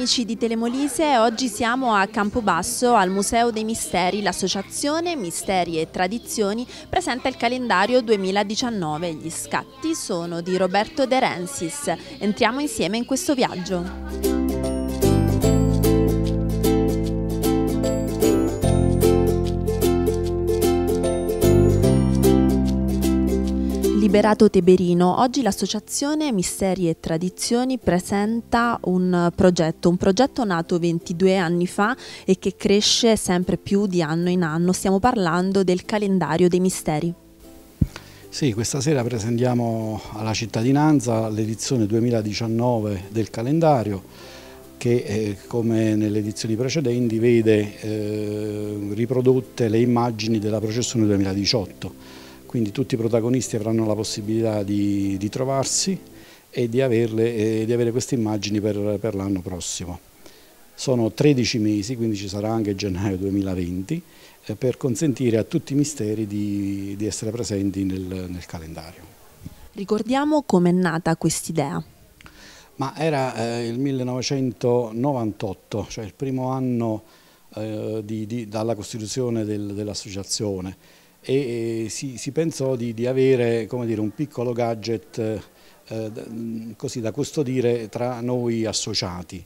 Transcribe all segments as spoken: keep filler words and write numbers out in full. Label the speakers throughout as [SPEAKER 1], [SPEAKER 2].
[SPEAKER 1] amici di Telemolise, oggi siamo a Campobasso al Museo dei Misteri. L'associazione Misteri e Tradizioni presenta il calendario duemiladiciannove. Gli scatti sono di Roberto De Rensis. Entriamo insieme in questo viaggio. Liberato Teberino, oggi l'associazione Misteri e Tradizioni presenta un progetto, un progetto nato ventidue anni fa e che cresce sempre più di anno in anno. Stiamo parlando del calendario dei misteri.
[SPEAKER 2] Sì, questa sera presentiamo alla cittadinanza l'edizione duemiladiciannove del calendario che eh, come nelle edizioni precedenti vede eh, riprodotte le immagini della processione duemiladiciotto. Quindi tutti i protagonisti avranno la possibilità di, di trovarsi e di, averle, e di avere queste immagini per, per l'anno prossimo. Sono tredici mesi, quindi ci sarà anche gennaio duemilaventi, eh, per consentire a tutti i misteri di, di essere presenti nel, nel calendario. Ricordiamo
[SPEAKER 1] com'è nata quest'idea.
[SPEAKER 2] Ma era eh, il millenovecentonovantotto, cioè il primo anno eh, di, di, dalla costituzione del, dell'associazione. E si, si pensò di, di avere, come dire, un piccolo gadget eh, così da custodire tra noi associati.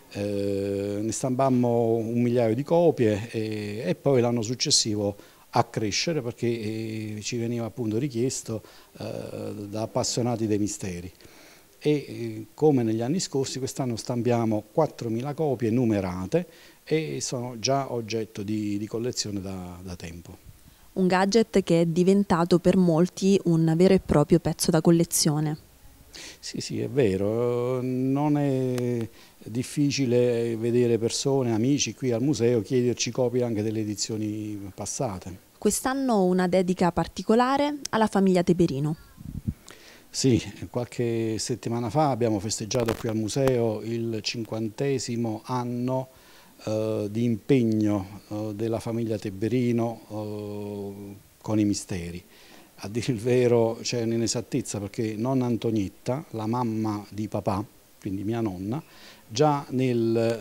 [SPEAKER 2] Eh, ne stampammo un migliaio di copie e, e poi l'anno successivo a crescere perché eh, ci veniva appunto richiesto eh, da appassionati dei misteri. E eh, come negli anni scorsi quest'anno stampiamo quattromila copie numerate e sono già oggetto di, di collezione da, da tempo.
[SPEAKER 1] Un gadget che è diventato per molti un vero e proprio pezzo da collezione.
[SPEAKER 2] Sì, sì, è vero, non è difficile vedere persone, amici qui al museo chiederci copie anche delle edizioni passate.
[SPEAKER 1] Quest'anno una dedica particolare alla famiglia Teberino.
[SPEAKER 2] Sì, qualche settimana fa abbiamo festeggiato qui al museo il cinquantesimo anno Uh, di impegno uh, della famiglia Teberino uh, con i misteri. A dire il vero c'è un'inesattezza perché nonna Antonietta, la mamma di papà, quindi mia nonna, già nel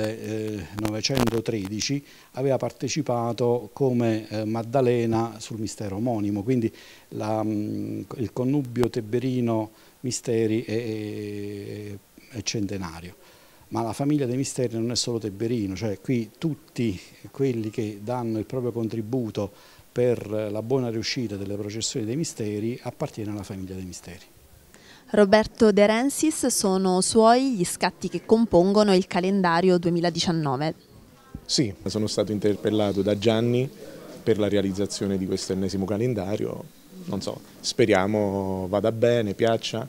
[SPEAKER 2] millenovecentotredici aveva partecipato come eh, Maddalena sul mistero omonimo, quindi la, mh, il connubio Teberino Misteri è, è, è centenario. Ma la famiglia dei misteri non è solo Teberino, cioè qui tutti quelli che danno il proprio contributo per la buona riuscita delle processioni dei misteri appartiene alla famiglia dei misteri.
[SPEAKER 1] Roberto De Rensis, sono suoi gli scatti che compongono il calendario duemiladiciannove.
[SPEAKER 3] Sì, sono stato interpellato da Gianni per la realizzazione di questo ennesimo calendario, non so, speriamo vada bene, piaccia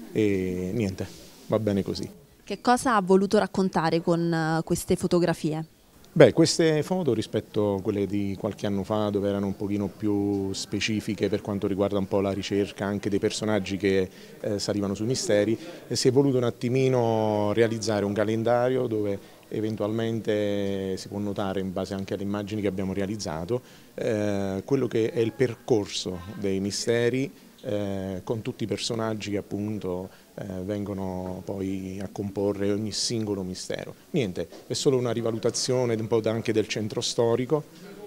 [SPEAKER 3] e niente, va bene così.
[SPEAKER 1] Che cosa ha voluto raccontare con queste fotografie?
[SPEAKER 3] Beh, queste foto rispetto a quelle di qualche anno fa, dove erano un pochino più specifiche per quanto riguarda un po' la ricerca anche dei personaggi che eh, salivano sui misteri, e si è voluto un attimino realizzare un calendario dove eventualmente si può notare, in base anche alle immagini che abbiamo realizzato, eh, quello che è il percorso dei misteri eh, con tutti i personaggi che appunto eh, vengono poi a comporre ogni singolo mistero. Niente, è solo una rivalutazione un po' anche del centro storico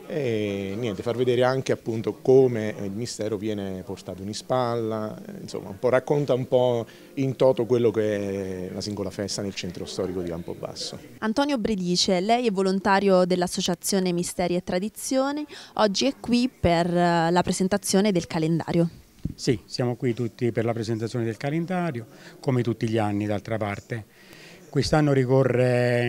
[SPEAKER 3] e niente, far vedere anche appunto come il mistero viene portato in spalla, insomma un po' racconta un po' in toto quello che è la singola festa nel centro storico di Campobasso.
[SPEAKER 1] Antonio Bredice, lei è volontario dell'associazione Misteri e Tradizioni, oggi è qui per la presentazione del calendario.
[SPEAKER 4] Sì, siamo qui tutti per la presentazione del calendario, come tutti gli anni d'altra parte. Quest'anno ricorre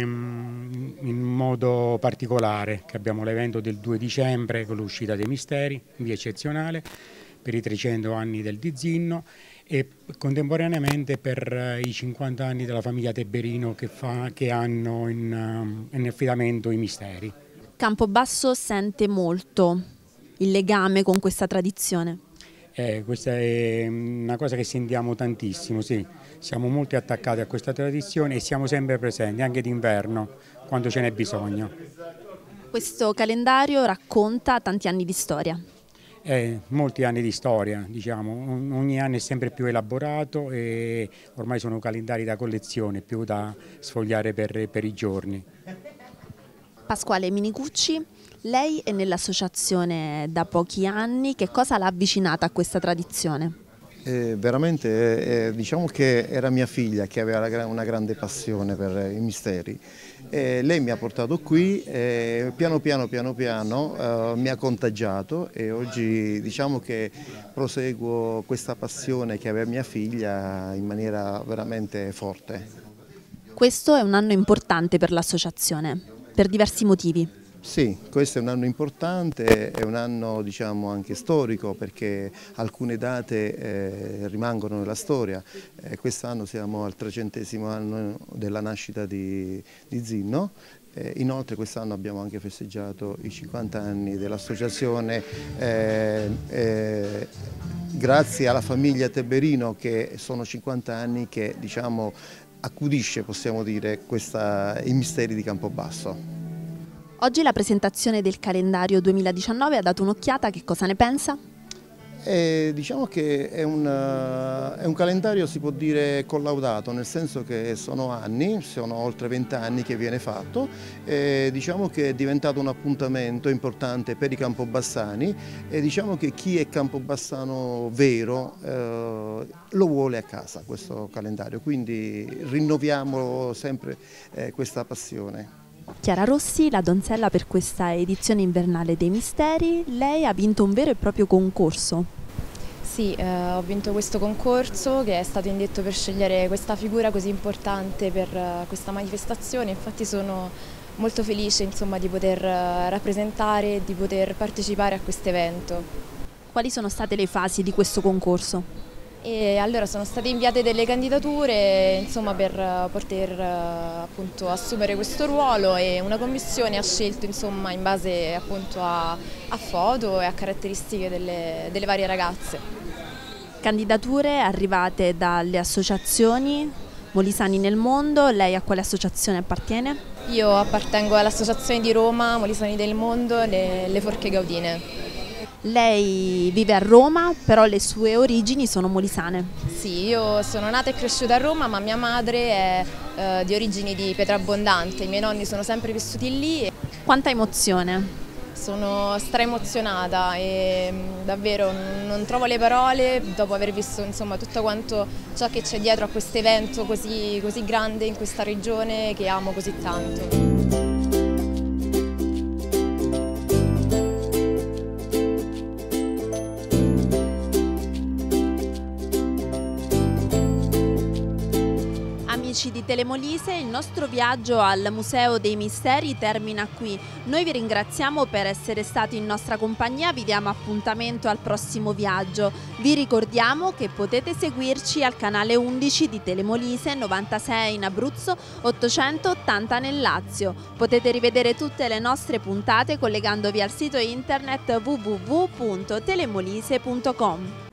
[SPEAKER 4] in modo particolare, che abbiamo l'evento del due dicembre con l'uscita dei misteri, in via eccezionale, per i trecento anni del Di Zinno e contemporaneamente per i cinquanta anni della famiglia Teberino che, fa, che hanno in, in affidamento i misteri.
[SPEAKER 1] Campobasso sente molto il legame con questa tradizione.
[SPEAKER 4] Eh, questa è una cosa che sentiamo tantissimo, sì. Siamo molto attaccati a questa tradizione e siamo sempre presenti, anche d'inverno, quando ce n'è bisogno.
[SPEAKER 1] Questo calendario racconta tanti anni di storia.
[SPEAKER 4] Eh, molti anni di storia, diciamo, ogni anno è sempre più elaborato e ormai sono calendari da collezione, più da sfogliare per, per i giorni.
[SPEAKER 1] Pasquale Minicucci, lei è nell'associazione da pochi anni, che cosa l'ha avvicinata a questa tradizione?
[SPEAKER 5] Eh, veramente eh, diciamo che era mia figlia che aveva una grande passione per i misteri. Eh, lei mi ha portato qui e piano piano piano piano eh, mi ha contagiato e oggi diciamo che proseguo questa passione che aveva mia figlia in maniera veramente forte.
[SPEAKER 1] Questo è un anno importante per l'associazione, per diversi motivi.
[SPEAKER 5] Sì, questo è un anno importante, è un anno diciamo anche storico perché alcune date eh, rimangono nella storia. Eh, quest'anno siamo al trecentesimo anno della nascita di, di Zinno. Eh, inoltre quest'anno abbiamo anche festeggiato i cinquanta anni dell'associazione eh, eh, grazie alla famiglia Teberino, che sono cinquanta anni che diciamo accudisce, possiamo dire, questa, i misteri di Campobasso.
[SPEAKER 1] Oggi la presentazione del calendario duemiladiciannove ha dato un'occhiata, che cosa ne pensa?
[SPEAKER 5] Eh, diciamo che è un, è un calendario, si può dire, collaudato, nel senso che sono anni, sono oltre venti anni che viene fatto, e diciamo che è diventato un appuntamento importante per i campobassani e diciamo che chi è campobassano vero eh, lo vuole a casa questo calendario, quindi rinnoviamo sempre eh, questa passione.
[SPEAKER 1] Chiara Rossi, la donzella per questa edizione invernale dei misteri, lei ha vinto un vero e proprio concorso.
[SPEAKER 6] Sì, eh, ho vinto questo concorso che è stato indetto per scegliere questa figura così importante per uh, questa manifestazione, infatti sono molto felice insomma, di poter uh, rappresentare e di poter partecipare a questo evento.
[SPEAKER 1] Quali sono state le fasi di questo concorso?
[SPEAKER 6] E allora sono state inviate delle candidature insomma, per poter appunto, assumere questo ruolo e una commissione ha scelto insomma, in base appunto, a, a foto e a caratteristiche delle, delle varie ragazze.
[SPEAKER 1] Candidature arrivate dalle associazioni Molisani nel mondo, lei a quale associazione appartiene?
[SPEAKER 6] Io appartengo all'associazione di Roma Molisani del mondo, le, le Forche Gaudine.
[SPEAKER 1] Lei vive a Roma, però le sue origini sono molisane.
[SPEAKER 6] Sì, io sono nata e cresciuta a Roma, ma mia madre è eh, di origini di Pietrabbondante, i miei nonni sono sempre vissuti lì. E
[SPEAKER 1] quanta emozione!
[SPEAKER 6] Sono straemozionata e davvero non trovo le parole dopo aver visto insomma, tutto quanto ciò che c'è dietro a questo evento così, così grande in questa regione che amo così tanto.
[SPEAKER 1] Amici di Telemolise, il nostro viaggio al Museo dei Misteri termina qui. Noi vi ringraziamo per essere stati in nostra compagnia, vi diamo appuntamento al prossimo viaggio. Vi ricordiamo che potete seguirci al canale undici di Telemolise, novantasei in Abruzzo, ottocentottanta nel Lazio. Potete rivedere tutte le nostre puntate collegandovi al sito internet w w w punto telemolise punto com.